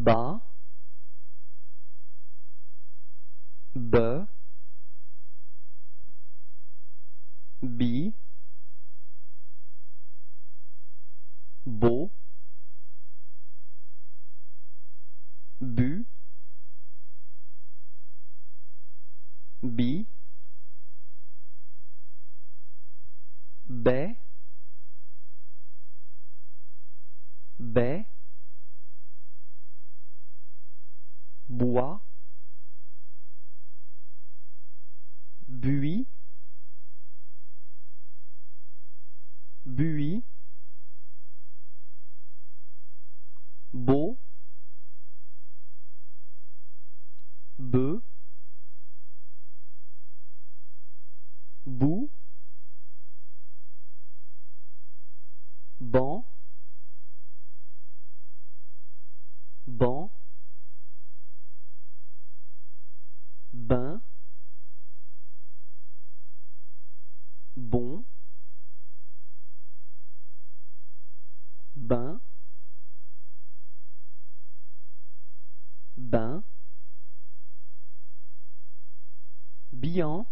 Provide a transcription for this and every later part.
bas, be, bi, beau, bu, bi, bé, baie, bois, buis, buis, beau, bœuf, bout, banc, banc, bain, bon, bain, bain, bien,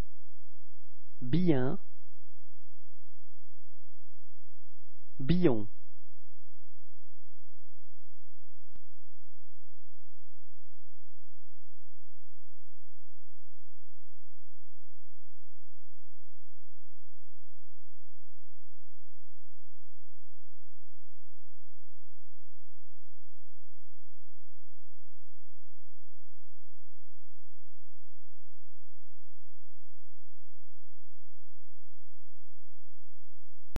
bien, billon.